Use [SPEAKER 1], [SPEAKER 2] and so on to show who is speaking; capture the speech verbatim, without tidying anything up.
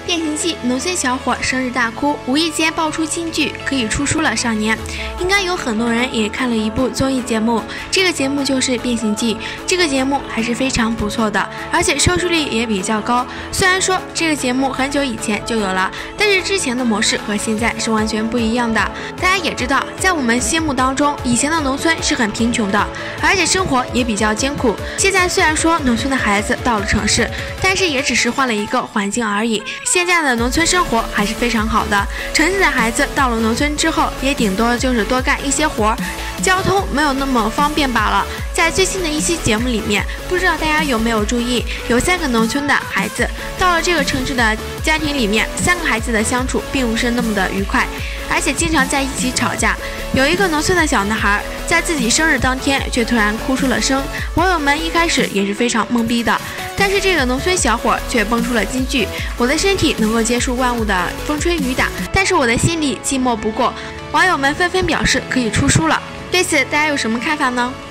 [SPEAKER 1] 变形记农村小伙生日大哭，无意间爆出金句，可以出书了。少年，应该有很多人也看了一部综艺节目，这个节目就是《变形记》。这个节目还是非常不错的，而且收视率也比较高。虽然说这个节目很久以前就有了，但是之前的模式和现在是完全不一样的。大家也知道，在我们心目当中，以前的农村是很贫穷的，而且生活也比较艰苦。现在虽然说农村的孩子到了城市，但是也只是换了一个环境而已。现在的农村生活还是非常好的，城市的孩子到了农村之后，也顶多就是多干一些活，交通没有那么方便罢了。在最新的一期节目里面，不知道大家有没有注意，有三个农村的孩子到了这个城市的家庭里面，三个孩子的相处并不是那么的愉快，而且经常在一起吵架。有一个农村的小男孩在自己生日当天却突然哭出了声，网友们一开始也是非常懵逼的，但是这个农村小伙却蹦出了金句：我的身体能够接受万物的风吹雨打，但是我的心里寂寞不过。网友们纷纷表示可以出书了，对此大家有什么看法呢？